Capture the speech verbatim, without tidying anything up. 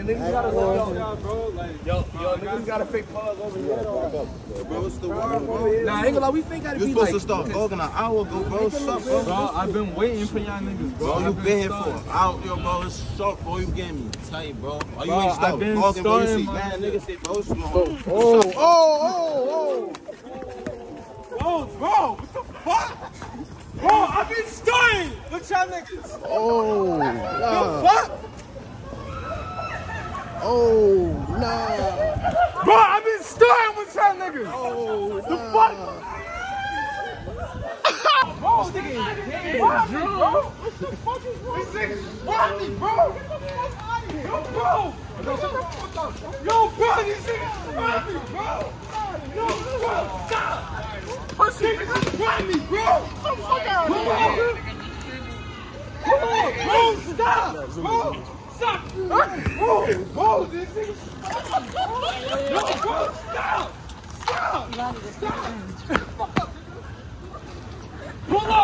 niggas gotta go, yo, bro. Like, yo, yo, niggas gotta fake pause over here. Bro, what's the word, bro? Nah, ain't gonna lie, we think gotta be like. You're supposed to start vlogging an hour ago, bro. What's up, bro? Bro, I've been waiting for y'all niggas, bro. Bro, you been here for an hour, yo, bro. It's short, bro. You getting me tight, bro. Oh, you ain't start vlogging, bro. You see mad niggas say, bro, slow. Oh, oh, oh, oh. Oh, bro, what the fuck? Bro, I've been starting with y'all niggas. Oh, The nah. fuck? Oh, nah. Bro, I've been starting with y'all niggas. Oh, the fuck? Bro, this nigga is bro. What the fuck is wrong? This nigga's me, bro. Get the fuck out of here. Yo, bro. Yo, shut the fuck up. Yo, bro, these niggas me, bro. Yo, bro, stop. Pussy, niggas me, bro. Get the fuck out of here. Come on, bro, stop. Bro, stop. Bro, bro, this nigga's Yo, bro, stop. Stop. Stop. Pull up.